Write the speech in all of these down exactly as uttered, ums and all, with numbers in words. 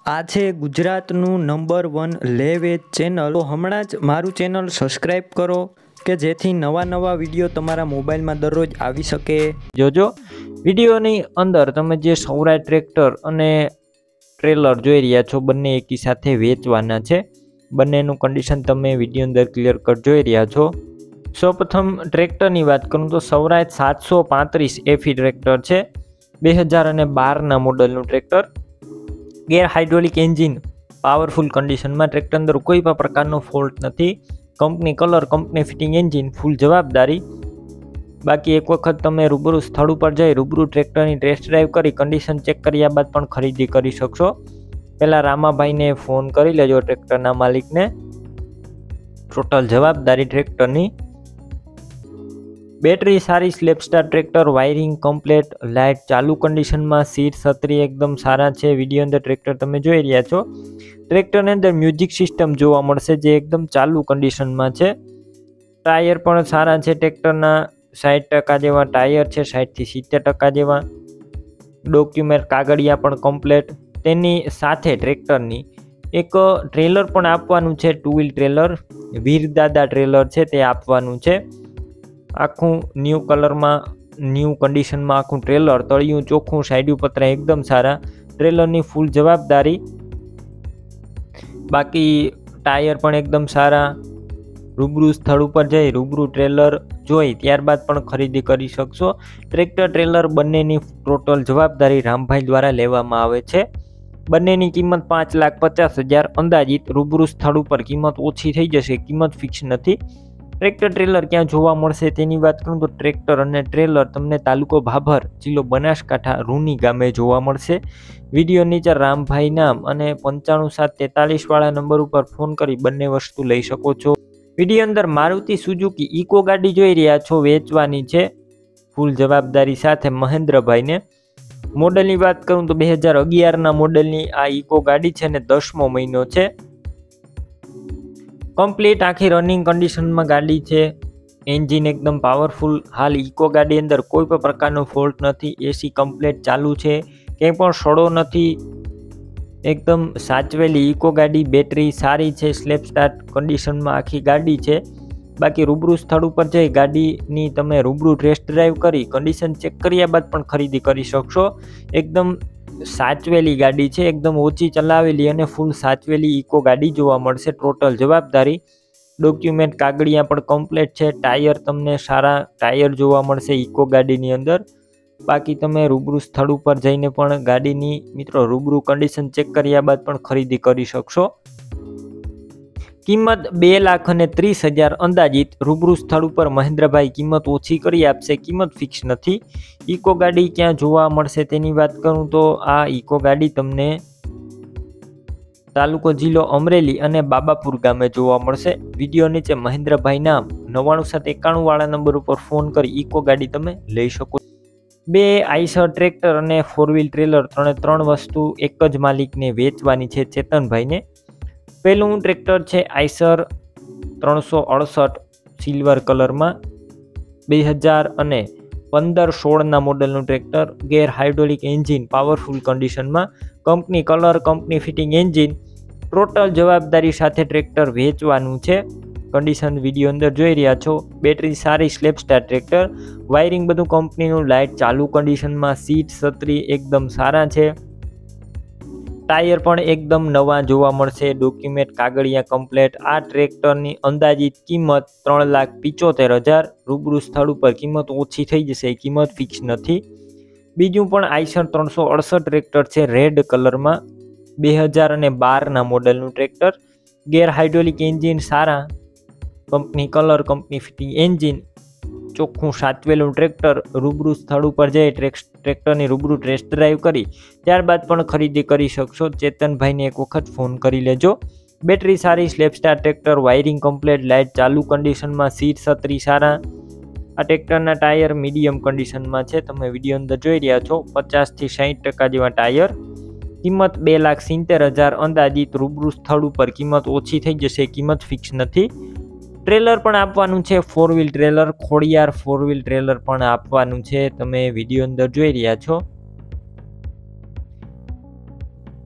આ છે ગુજરાતનું નંબર વન લે વેચ ચેનલ. તો હમણાં જ મારું ચેનલ સબસ્ક્રાઈબ કરો કે જેથી નવા નવા વિડીયો તમારા મોબાઈલમાં દરરોજ આવી શકે. જોજો વિડીયોની અંદર તમે જે સૌરાષ્ટ્ર ટ્રેક્ટર અને ટ્રેલર જોઈ રહ્યા છો, બંને એકી સાથે વેચવાના છે. બંનેનું કન્ડિશન તમે વિડીયો અંદર ક્લિયર કટ જોઈ રહ્યા છો. સૌપ્રથમ ટ્રેક્ટરની વાત કરું તો સૌરાષ્ટ્ર સાતસો પાંત્રીસ એફી ટ્રેક્ટર છે. બે હજાર અને બારના મોડલનું tractor. Gear hydraulic engine powerful કન્ડિશનમાં. ટ્રેક્ટર અંદર કોઈ પણ પ્રકારનો ફોલ્ટ નથી. Company colour, company fitting engine, full જવાબદારી. બાકી એક વખત તમે રૂબરૂ સ્થળ ઉપર જઈ રૂબરૂ ટ્રેક્ટરની ટેસ્ટ ડ્રાઈવ કરી કન્ડિશન ચેક કર્યા બાદ પણ ખરીદી કરી શકશો. પહેલાં રામાભાઈને ફોન કરી લેજો, ટ્રેક્ટરના માલિકને. ટોટલ જવાબદારી ટ્રેક્ટરની. બેટરી સારી, self starter tractor, wiring complete, light ચાલુ કન્ડિશનમાં, સીટ છત્રી એકદમ સારા છે. વિડીયો અંદર ટ્રેક્ટર તમે જોઈ રહ્યા છો. ટ્રેક્ટરની અંદર મ્યુઝિક સિસ્ટમ જોવા મળશે જે એકદમ ચાલુ કન્ડિશનમાં છે. ટાયર પણ સારા છે. ટ્રેક્ટરના સાઠ ટકા જેવા ટાયર છે, સાઠથી સિત્તેર ટકા જેવા. ડોક્યુમેન્ટ કાગળિયા પણ કમ્પ્લેટ. તેની સાથે ટ્રેક્ટરની એક ટ્રેલર પણ આપવાનું છે. ટુ વ્હીલ ટ્રેલર, વીરદાદા ટ્રેલર છે તે આપવાનું છે. આખું ન્યૂ કલરમાં, ન્યૂ કન્ડિશનમાં આખું ટ્રેલર. તળિયું ચોખ્ખું, સાઈડ પતરા એકદમ સારા. ટ્રેલરની ફૂલ જવાબદારી. બાકી ટાયર પણ એકદમ સારા. રૂબરૂ સ્થળ ઉપર જઈ રૂબરૂ ટ્રેલર જોઈ ત્યારબાદ પણ ખરીદી કરી શકશો. ટ્રેક્ટર ટ્રેલર બંનેની ટોટલ જવાબદારી રામભાઈ દ્વારા લેવામાં આવે છે. બંનેની કિંમત પાંચ લાખ પચાસ હજાર અંદાજિત. રૂબરૂ સ્થળ ઉપર કિંમત ઓછી થઈ જશે, કિંમત ફિક્સ નથી. ટ્રેક્ટર ટ્રેલર ક્યાં જોવા મળશે તેની વાત કરું તો ટ્રેક્ટર અને ટ્રેલર તમને તાલુકો ભાભર, જિલ્લો બનાસકાંઠા, રૂની ગામે જોવા મળશે. વિડીયો નીચે રામભાઈ નામ અને પંચાણું સાત તેતાલીસ વાળા નંબર ઉપર ફોન કરી બંને વસ્તુ લઈ શકો છો. વિડીયો અંદર મારુતિ સુઝુકી ઇકો ગાડી જોઈ રહ્યા છો, વેચવાની છે ફૂલ જવાબદારી સાથે મહેન્દ્રભાઈને. મોડલની વાત કરું તો બે હજાર અગિયારના મોડલની આ ઇકો ગાડી છે ને દસમો મહિનો છે. કમ્પ્લીટ આખી રનિંગ કન્ડિશનમાં ગાડી છે. એન્જિન એકદમ પાવરફુલ. હાલ ઇકો ગાડી અંદર કોઈ પણ પ્રકારનો ફોલ્ટ નથી. એસી કમ્પ્લીટ ચાલુ છે, કંઈ પણ સડો નથી. એકદમ સાચવેલી ઇકો ગાડી. બેટરી સારી છે, સ્લેપ સ્ટાર્ટ કન્ડિશનમાં આખી ગાડી છે. બાકી રૂબરૂ સ્થળ ઉપર જઈ ગાડીની તમે રૂબરૂ ટેસ્ટ ડ્રાઈવ કરી કન્ડિશન ચેક કર્યા બાદ પણ ખરીદી કરી શકશો. એકદમ સાચવેલી ગાડી છે, એકદમ ઓછી ચલાવેલી અને ફૂલ સાચવેલી ઇકો ગાડી જોવા મળશે. ટોટલ જવાબદારી. ડોક્યુમેન્ટ કાગળિયા પણ કમ્પ્લીટ છે. ટાયર તમને સારા ટાયર જોવા મળશે ઇકો ગાડીની અંદર. બાકી તમે રૂબરૂ સ્થળ ઉપર જઈને પણ ગાડીની મિત્રો રૂબરૂ કન્ડિશન ચેક કર્યા બાદ પણ ખરીદી કરી શકશો. કિંમત બે લાખ અને ત્રીસ હજાર અંદાજિત. રૂબરૂ સ્થળ ઉપર મહેન્દ્રભાઈ કિંમત ઓછી કરી આપશે, કિંમત ફિક્સ નથી. ઇકો ગાડી ક્યાં જોવા મળશે તેની વાત કરું તો આ ઇકો ગાડી તમને તાલુકો જિલ્લો અમરેલી અને બાબાપુર ગામે જોવા મળશે. વિડીયો નીચે મહેન્દ્રભાઈ નામ નવ્વાણું સાત એકાણું વાળા નંબર ઉપર ફોન કરી ઇકો ગાડી તમે લઈ શકો. બે આઈસર ટ્રેક્ટર અને ફોર વ્હીલ ટ્રેલર ત્રણે ત્રણ વસ્તુ એક જ માલિકને વેચવાની છે, ચેતનભાઈને. પહેલું ટ્રેક્ટર છે આઈસર ત્રણસો અડસઠ સિલ્વર કલરમાં. બે હજાર અને પંદર સોળના મોડલનું tractor. Gear hydraulic engine powerful કન્ડિશનમાં. Company colour, company fitting engine. Total જવાબદારી સાથે ટ્રેક્ટર વેચવાનું છે. કન્ડિશન વિડીયો અંદર જોઈ રહ્યા છો. બેટરી સારી, સ્લેપસ્ટાર ટ્રેક્ટર. વાયરિંગ બધું કંપનીનું, લાઇટ ચાલુ કન્ડિશનમાં. સીટ છત્રી એકદમ સારા છે. ટાયર પણ એકદમ નવા જોવા મળશે. ડોક્યુમેન્ટ કાગળિયા કમ્પ્લેટ. આ ટ્રેક્ટરની અંદાજિત કિંમત ત્રણ લાખ પિચોતેર હજાર. રૂબરૂ સ્થળ ઉપર કિંમત ઓછી થઈ જશે, કિંમત ફિક્સ નથી. બીજું પણ આઈસર ત્રણસો અડસઠ ટ્રેક્ટર છે રેડ કલરમાં. બે હજાર અને બારના મોડલનું ટ્રેક્ટર. ગેર હાઇડ્રોલિક એન્જિન સારા. Company colour, company fitting engine. ચોખ્ખું સાચવેલું ટ્રેક્ટર. રૂબરૂ સ્થળ ઉપર જઈ ટ્રેક્ટરની રૂબરૂ ટેસ્ટ ડ્રાઈવ કરી ત્યારબાદ પણ ખરીદી કરી શકશો. ચેતનભાઈને એક વખત ફોન કરી લેજો. બેટરી સારી, self starter tractor. Wiring complete, light ચાલુ કન્ડિશનમાં. સીટ છત્રી સારા. આ ટ્રેક્ટરના ટાયર મીડિયમ કન્ડિશનમાં છે, તમે વિડીયો અંદર જોઈ રહ્યા છો. પચાસથી સાઠ ટકા જેવા ટાયર. કિંમત બે લાખ સિત્તેર હજાર અંદાજિત. રૂબરૂ સ્થળ ઉપર કિંમત ઓછી થઈ જશે, કિંમત ફિક્સ નથી. ટ્રેલર પણ આપવાનું છે, four wheel trailer. Khodiyar four wheel trailer પણ આપવાનું છે, તમે વિડીયો અંદર જોઈ રહ્યા છો.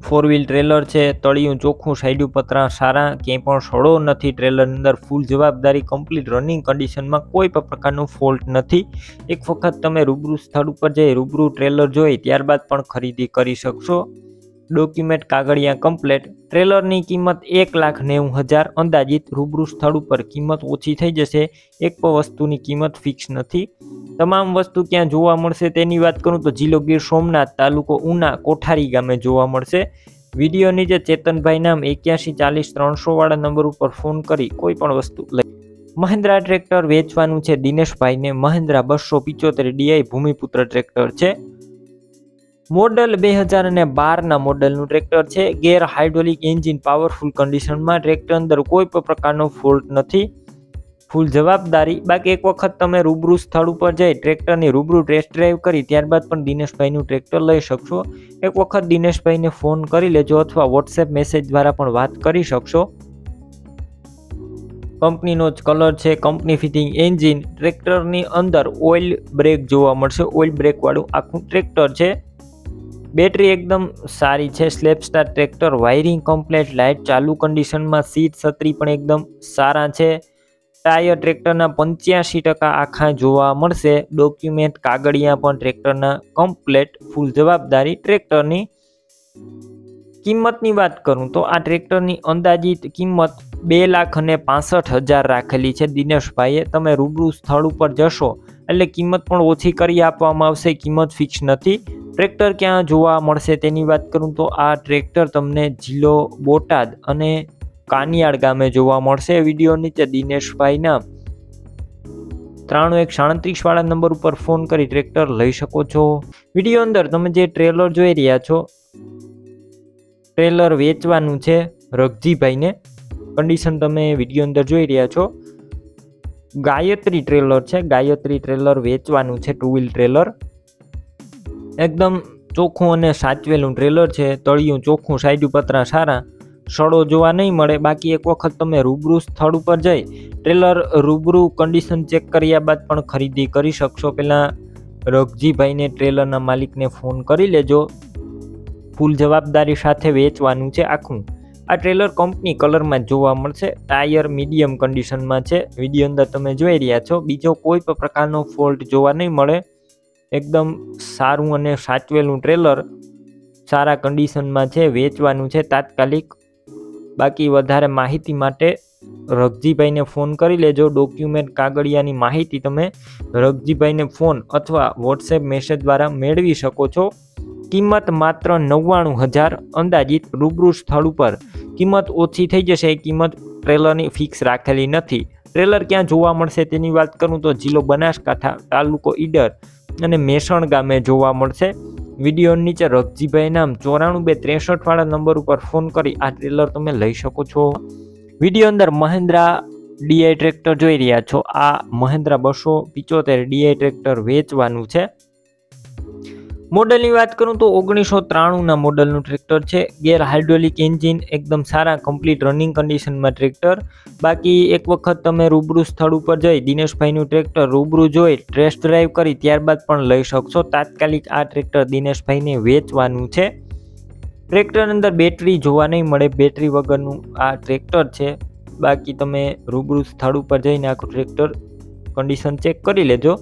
ફોર વ્હીલ ટ્રેલર છે, તળિયું ચોખ્ખું, સાઈડ પતરા સારા, ક્યાંય પણ સડો નથી. ટ્રેલર અંદર ફૂલ જવાબદારી, કમ્પ્લીટ રનિંગ કન્ડિશનમાં, કોઈ પણ પ્રકારનો ફોલ્ટ નથી. એક વખત તમે રૂબરૂ સ્થળ ઉપર જઈ રૂબરૂ ટ્રેલર જોઈ ત્યારબાદ પણ ખરીદી કરી શકશો. ડોક્યુમેન્ટ કાગળિયા કમ્પ્લેટ. ટ્રેલરની કિંમત એક લાખ નેવું હજાર અંદાજિત. રૂબરૂ સ્થળ ઉપર કિંમત ઓછી થઈ જશે. એક પણ વસ્તુની કિંમત ફિક્સ નથી. તમામ વસ્તુ ક્યાં જોવા મળશે તેની વાત કરું તો જિલ્લો ગીર સોમનાથ, તાલુકો ઉના, કોઠારી ગામે જોવા મળશે. વિડીયો નીચે ચેતનભાઈ નામ એક્યાસી ચાલીસ ત્રણસો વાળા નંબર ઉપર ફોન કરી કોઈ પણ વસ્તુ લઈ. મહિન્દ્રા ટ્રેક્ટર વેચવાનું છે દિનેશભાઈને. મહિન્દ્રા બસો પિચોતેર ડીઆઈ ભૂમિપુત્ર ટ્રેક્ટર છે. મોડલ બે હજાર અને બારના મોડલનું ટ્રેક્ટર છે. ગેર હાઇડ્રોલિક એન્જિન, પાવરફુલ કન્ડિશનમાં. ટ્રેક્ટર અંદર કોઈ પણ પ્રકારનો ફોલ્ટ નથી. ફૂલ જવાબદારી. બાકી એક વખત તમે રૂબરૂ સ્થળ ઉપર જઈ ટ્રેક્ટરની રૂબરૂ ટેસ્ટ ડ્રાઈવ કરી ત્યારબાદ પણ દિનેશભાઈનું ટ્રેક્ટર લઈ શકશો. એક વખત દિનેશભાઈને ફોન કરી લેજો અથવા વોટ્સએપ મેસેજ દ્વારા પણ વાત કરી શકશો. કંપનીનો જ કલર છે, કંપની ફિટિંગ એન્જિન. ટ્રેક્ટરની અંદર ઓઇલ બ્રેક જોવા મળશે. ઓઇલ બ્રેક વાળું આખું ટ્રેક્ટર છે. બેટરી એકદમ સારી છે. Self starter tractor. Wiring complete, light ચાલુ કન્ડિશનમાં. સીટ છત્રી પણ એકદમ સારા છે. ટાયર ટ્રેક્ટરના પંચ્યાસી ટકા આખા જોવા મળશે. ડોક્યુમેન્ટ કાગળિયા પણ ટ્રેક્ટરના કમ્પ્લેટ, ફૂલ જવાબદારી. ટ્રેક્ટરની કિંમતની વાત કરું તો આ ટ્રેક્ટરની અંદાજિત કિંમત બે લાખ અને પાસઠ હજાર રાખેલી છે દિનેશભાઈએ. તમે રૂબરૂ સ્થળ ઉપર જશો એટલે કિંમત પણ ઓછી કરી આપવામાં આવશે. કિંમત ફિક્સ નથી. ટ્રેક્ટર ક્યાં જોવા મળશે તેની વાત કરું તો આ ટ્રેક્ટર તમને જિલ્લો બોટાદ અને કાનિયાડ ગામે જોવા મળશે. વિડીયો નીચે દિનેશભાઈના ત્રાણું એક સાડત્રીસ વાળા નંબર ઉપર ફોન કરી ટ્રેક્ટર લઈ શકો છો. વિડીયો અંદર તમે જે ટ્રેલર જોઈ રહ્યા છો ટ્રેલર વેચવાનું છે રઘજીભાઈને. કન્ડિશન તમે વિડીયો અંદર જોઈ રહ્યા છો. ગાયત્રી ટ્રેલર છે. ગાયત્રી ટ્રેલર વેચવાનું છે. ટુ વ્હીલ ટ્રેલર એકદમ ચોખ્ખું અને સાચવેલું ટ્રેલર છે. તળિયું ચોખ્ખું, સાઈડ પતરા સારા, સડો જોવા નહીં મળે. બાકી એક વખત તમે રૂબરૂ સ્થળ ઉપર જઈ ટ્રેલર રૂબરૂ કન્ડિશન ચેક કર્યા બાદ પણ ખરીદી કરી શકશો. પહેલાં રઘજીભાઈને ટ્રેલરના માલિકને ફોન કરી લેજો. ફૂલ જવાબદારી સાથે વેચવાનું છે આખું. આ ટ્રેલર કંપની કલરમાં જોવા મળશે. ટાયર મીડિયમ કન્ડિશનમાં છે. વિડીયો અંદર તમે જોઈ રહ્યા છો. બીજો કોઈ પણ પ્રકારનો ફોલ્ટ જોવા નહીં મળે. એકદમ સારું અને સાચવેલું ટ્રેલર સારા કન્ડિશનમાં છે. વેચવાનું છે તાત્કાલિક. બાકી વધારે માહિતી માટે રઘજીભાઈને ફોન કરી લેજો. ડોક્યુમેન્ટ કાગળિયાની માહિતી તમે રઘજીભાઈને ફોન અથવા વોટ્સએપ મેસેજ દ્વારા મેળવી શકો છો. કિંમત માત્ર નવ્વાણું હજાર અંદાજિત. રૂબરૂ સ્થળ ઉપર કિંમત ઓછી થઈ જશે. એ કિંમત ટ્રેલરની ફિક્સ રાખેલી નથી. ટ્રેલર ક્યાં જોવા મળશે તેની વાત કરું તો જિલ્લો બનાસકાંઠા, તાલુકો ઈડર અને મેસણ ગામે જોવા મળશે. વિડીયો નીચે રઘજીભાઈ નામ ચોરાણું બે ત્રેસઠ વાળા નંબર ઉપર ફોન કરી આ ટ્રેલર તમે લઈ શકો છો. વિડીયો અંદર મહિન્દ્રા ડીઆઈ ટ્રેક્ટર જોઈ રહ્યા છો. આ મહિન્દ્રા બસો પિચોતેર ડીઆઈ ટ્રેક્ટર વેચવાનું છે. મોડલની વાત કરું તો ઓગણીસો ત્રાણુંના મોડલનું ટ્રેક્ટર છે. ગેર હાઇડ્રોલિક એન્જિન, એકદમ સારા કમ્પ્લીટ રનિંગ કન્ડિશનમાં ટ્રેક્ટર. બાકી એક વખત તમે રૂબરૂ સ્થળ ઉપર જઈ દિનેશભાઈનું ટ્રેક્ટર રૂબરૂ જોઈ ટેસ્ટ ડ્રાઈવ કરી ત્યારબાદ પણ લઈ શકશો. તાત્કાલિક આ ટ્રેક્ટર દિનેશભાઈને વેચવાનું છે. ટ્રેક્ટર અંદર બેટરી જોવા નહીં મળે. બેટરી વગરનું આ ટ્રેક્ટર છે. બાકી તમે રૂબરૂ સ્થળ ઉપર જઈને આખું ટ્રેક્ટર કન્ડિશન ચેક કરી લેજો.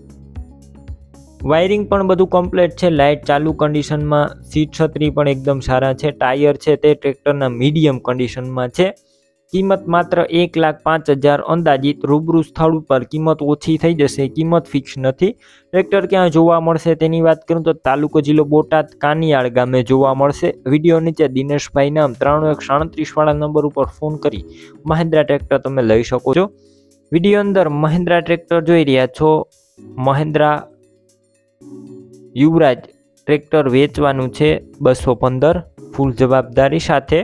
વાયરિંગ પણ બધું કમ્પ્લીટ છે. લાઇટ ચાલુ કન્ડિશનમાં. સીટ છત્રી પણ એકદમ સારા છે. ટાયર છે તે ટ્રેક્ટરના મીડિયમ કન્ડિશનમાં છે. કિંમત માત્ર એક લાખ પાંચ હજાર અંદાજિત. રૂબરૂ સ્થળ ઉપર કિંમત ઓછી થઈ જશે. કિંમત ફિક્સ નથી. ટ્રેક્ટર ક્યાં જોવા મળશે તેની વાત કરું તો તાલુકો જિલ્લો બોટાદ, કાનિયાડ ગામે જોવા મળશે. વિડીયો નીચે દિનેશભાઈ નામ ત્રાણું એક સાડત્રીસ વાળા નંબર ઉપર ફોન કરી મહિન્દ્રા ટ્રેક્ટર તમે લઈ શકો છો. વિડીયો અંદર મહિન્દ્રા ટ્રેક્ટર જોઈ રહ્યા છો. મહિન્દ્રા યુવરાજ ટ્રેક્ટર વેચવાનું છે બસો પંદર, ફૂલ જવાબદારી સાથે.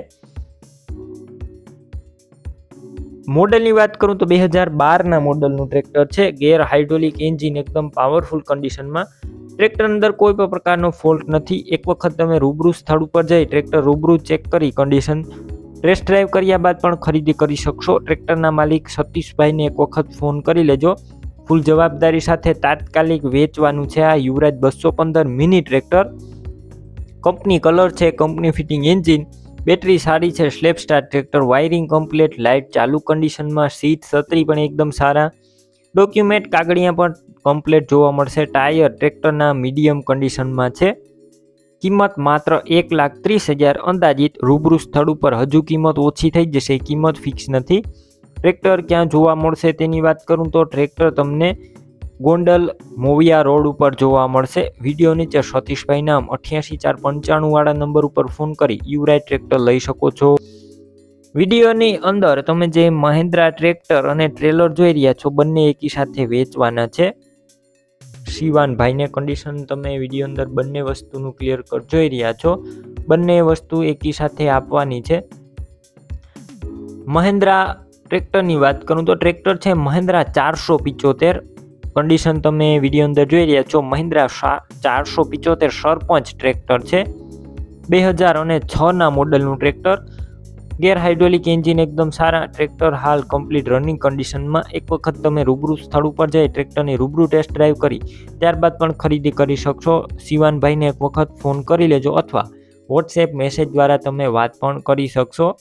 મોડલની વાત કરું તો બે હજાર બારના મોડલનું ટ્રેક્ટર છે. ગેર હાઇડ્રોલિક એન્જિન, એકદમ પાવરફુલ કન્ડિશનમાં. ટ્રેક્ટર અંદર કોઈ પણ પ્રકારનો ફોલ્ટ નથી. એક વખત તમે રૂબરૂ સ્થળ ઉપર જઈ ટ્રેક્ટર રૂબરૂ ચેક કરી કન્ડિશન ટેસ્ટ ડ્રાઈવ કર્યા બાદ પણ ખરીદી કરી શકશો. ટ્રેક્ટરના માલિક સતીશભાઈને એક વખત ફોન કરી લેજો. ફૂલ જવાબદારી સાથે તાત્કાલિક વેચવાનું છે આ યુવરાજ બસો પંદર મિની ટ્રેક્ટર. કંપની કલર છે, કંપની ફિટિંગ એન્જિન, બેટરી સારી છે, self starter tractor, wiring complete, light ચાલુ કન્ડિશનમાં, સીટ છત્રી પણ એકદમ સારા, ડોક્યુમેન્ટ કાગળિયા પણ કમ્પ્લીટ જોવા મળશે, ટાયર ટ્રેક્ટરના મીડિયમ કન્ડિશનમાં છે. કિંમત માત્ર એક લાખ ત્રીસ હજાર અંદાજિત. રૂબરૂ સ્થળ ઉપર હજુ કિંમત ઓછી થઈ જશે, કિંમત ફિક્સ નથી. ટ્રેક્ટર ક્યાં જોવા મળશે તેની વાત કરું તો ટ્રેક્ટર તમને ગોંડલ મોવિયા રોડ ઉપર જોવા મળશે. વિડીયો નીચે સતીશભાઈ નામ અઠ્યાસી ચાર પંચાણું વાળા નંબર ઉપર ફોન કરી યુરાઈ ટ્રેક્ટર લઈ શકો છો. વિડીયોની અંદર તમે જે મહિન્દ્રા ટ્રેક્ટર અને ટ્રેલર જોઈ રહ્યા છો બંને એકી સાથે વેચવાના છે. શિવાનભાઈને કન્ડિશન તમે વિડીયો અંદર બંને વસ્તુનું ક્લિયર કટ જોઈ રહ્યા છો. બંને વસ્તુ એકી સાથે આપવાની છે. મહિન્દ્રા ટ્રેક્ટરની વાત કરું તો ટ્રેક્ટર છે મહિન્દ્રા ચારસો પિચોતેર. કન્ડિશન તમે વિડીયો અંદર જોઈ રહ્યા છો. મહિન્દ્રા ચારસો પિચોતેર સરપંચ ટ્રેક્ટર છે. બે હજાર અને છ ના મોડલનું ટ્રેક્ટર. ગેર હાઇડ્રોલિક એન્જિન એકદમ સારા. ટ્રેક્ટર હાલ કમ્પ્લીટ રનિંગ કન્ડિશનમાં. એક વખત તમે રૂબરૂ સ્થળ ઉપર જઈ ટ્રેક્ટરની રૂબરૂ ટેસ્ટ ડ્રાઈવ કરી ત્યારબાદ પણ ખરીદી કરી શકશો. શિવાનભાઈને એક વખત ફોન કરી લેજો અથવા વોટ્સએપ મેસેજ દ્વારા તમે વાત પણ કરી શકશો.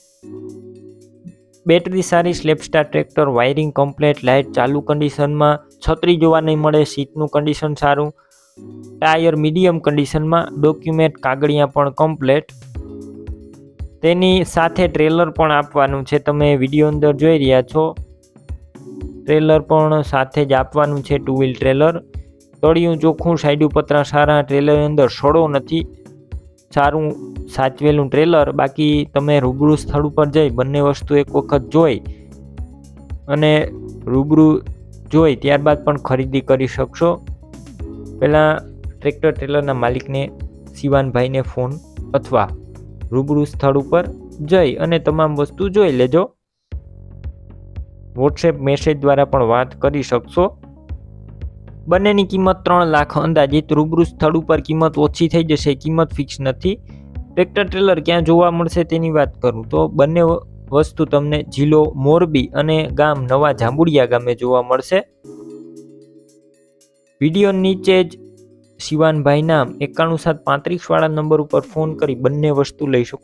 બેટરી સારી, self starter tractor, wiring complete, light ચાલુ કન્ડિશનમાં, છત્રી જોવા નહીં મળે, સીટનું કન્ડિશન સારું, ટાયર મીડિયમ કન્ડિશનમાં, ડોક્યુમેન્ટ કાગળિયા પણ કમ્પ્લીટ. તેની સાથે ટ્રેલર પણ આપવાનું છે. તમે વિડીયો અંદર જોઈ રહ્યા છો ટ્રેલર પણ સાથે જ આપવાનું છે. ટુ વ્હીલ ટ્રેલર, તળિયું ચોખ્ખું, સાઈડ પતરા સારા, ટ્રેલરની અંદર સડો નથી, સારું સાચવેલું ટ્રેલર. બાકી તમે રૂબરૂ સ્થળ ઉપર જઈ બંને વસ્તુ એક વખત જોઈ અને રૂબરૂ જોઈ ત્યારબાદ પણ ખરીદી કરી શકશો. પહેલાં ટ્રેક્ટર ટ્રેલરના માલિકને શિવાનભાઈને ફોન અથવા રૂબરૂ સ્થળ ઉપર જઈ અને તમામ વસ્તુ જોઈ લેજો. વોટ્સએપ મેસેજ દ્વારા પણ વાત કરી શકશો. બંનેની કિંમત ત્રણ લાખ અંદાજિત. રૂબરૂ સ્થળ ઉપર કિંમત ઓછી થઈ જશે, કિંમત ફિક્સ નથી. ટ્રેક્ટર ટ્રેલર ક્યાં જોવા મળશે તેની વાત કરું તો બંને વસ્તુ તમને જિલ્લો મોરબી અને ગામ નવા જાંબુડિયા ગામે જોવા મળશે. વિડીયો નીચે જ શિવાનભાઈ નામ એકાણું સાત પાંત્રીસ વાળા નંબર ઉપર ફોન કરી બંને વસ્તુ લઈ શકો.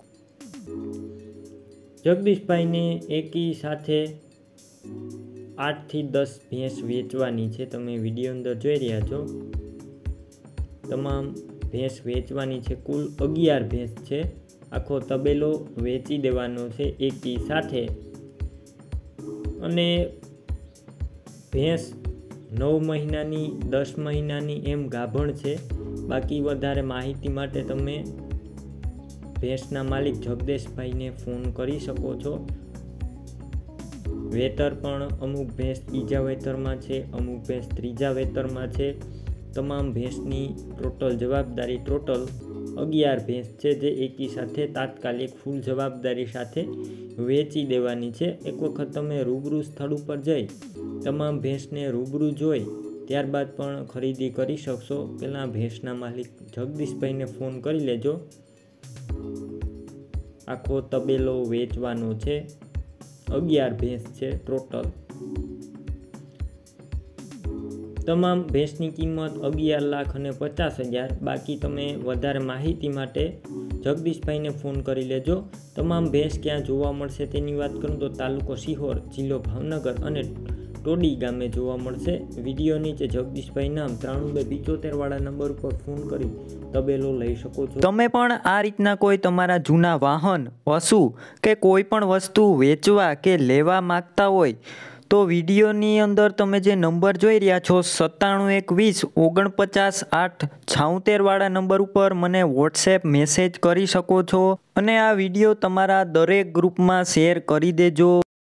જગદીશભાઈને એકી સાથે આઠથી દસ ભેંસ વેચવાની છે. તમે વિડીયો અંદર જોઈ રહ્યા છો તમામ ભેંસ વેચવાની છે. કુલ અગિયાર ભેંસ છે. આખો તબેલો વેચી દેવાનો છે એકી સાથે. અને ભેંસ નવ મહિનાની, દસ મહિનાની એમ ગાભણ છે. બાકી વધારે માહિતી માટે તમે ભેંસના માલિક જગદીશભાઈને ફોન કરી શકો છો. વેતર પણ અમુક ભેંસ બીજા વેતરમાં છે, અમુક ભેંસ ત્રીજા વેતરમાં છે. તમામ ભેંસની ટોટલ જવાબદારી ટોટલ અગિયાર ભેંસ છે જે એકી સાથે તાત્કાલિક ફૂલ જવાબદારી સાથે વેચી દેવાની છે. એક વખત તમે રૂબરૂ સ્થળ ઉપર જઈ તમામ ભેંસને રૂબરૂ જોઈ ત્યારબાદ પણ ખરીદી કરી શકશો. પહેલાં ભેંસના માલિક જગદીશભાઈને ફોન કરી લેજો. આખો તબેલો વેચવાનો છે. અગિયાર ભેંસ છે ટોટલ. તમામ ભેંસની કિંમત અગિયાર લાખ અને પચાસ હજાર. બાકી તમે વધારે માહિતી માટે જગદીશભાઈને ફોન કરી લેજો. તમામ ભેંસ ક્યાં જોવા મળશે તેની વાત કરું તો તાલુકો સિહોર, જિલ્લો ભાવનગર અને ટોડી ગામે જોવા મળશે. વિડીયો નીચે જગદીશભાઈ નામ ત્રાણું બે પિચોતેર વાળા નંબર ઉપર ફોન કરી તબેલો લઈ શકો છો. તમે પણ આ રીતના કોઈ તમારા જૂના વાહન, પશુ કે કોઈ પણ વસ્તુ વેચવા કે લેવા માંગતા હોય તો વિડીયોની અંદર તમે જે નંબર જોઈ રહ્યા છો સત્તાણું એક વીસ ઓગણપચાસ આઠ છાઉતેર વાળા નંબર ઉપર મને વોટ્સએપ મેસેજ કરી શકો છો. અને આ વિડીયો તમારા દરેક ગ્રુપમાં શેર કરી દેજો.